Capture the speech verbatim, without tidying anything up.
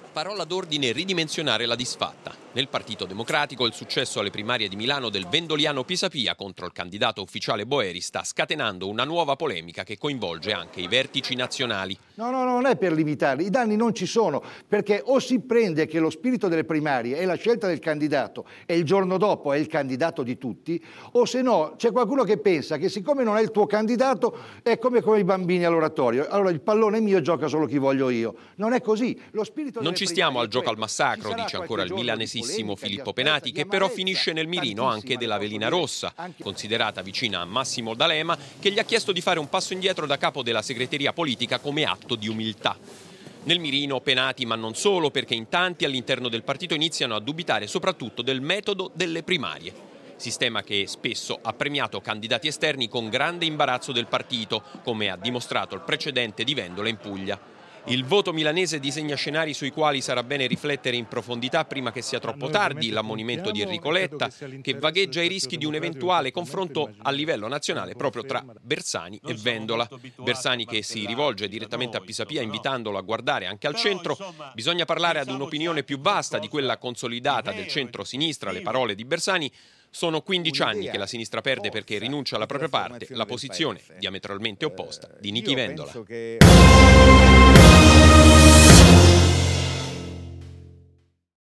Parola d'ordine: ridimensionare la disfatta. Nel Partito Democratico il successo alle primarie di Milano del vendoliano Pisapia contro il candidato ufficiale Boeri sta scatenando una nuova polemica che coinvolge anche i vertici nazionali. No, no, non è per limitarli, i danni non ci sono, perché o si prende che lo spirito delle primarie è la scelta del candidato e il giorno dopo è il candidato di tutti, o se no c'è qualcuno che pensa che siccome non è il tuo candidato è come, come i bambini all'oratorio, allora il pallone è mio, gioca solo chi voglio io. Non è così, lo spirito Non ci stiamo al gioco al massacro, dice ancora il milanesissimo Filippo Penati, che però finisce nel mirino anche della velina rossa, considerata vicina a Massimo D'Alema, che gli ha chiesto di fare un passo indietro da capo della segreteria politica come atto di umiltà. Nel mirino Penati, ma non solo, perché in tanti all'interno del partito iniziano a dubitare soprattutto del metodo delle primarie. Sistema che spesso ha premiato candidati esterni con grande imbarazzo del partito, come ha dimostrato il precedente di Vendola in Puglia. Il voto milanese disegna scenari sui quali sarà bene riflettere in profondità prima che sia troppo tardi. L'ammonimento di Enrico Letta, che vagheggia i rischi di un eventuale confronto a livello nazionale proprio tra Bersani e Vendola. Bersani che si rivolge direttamente a Pisapia invitandolo a guardare anche al centro. Bisogna parlare ad un'opinione più vasta di quella consolidata del centro-sinistra. Le parole di Bersani: sono quindici anni che la sinistra perde perché rinuncia alla propria parte, la posizione diametralmente opposta di Nichi Vendola.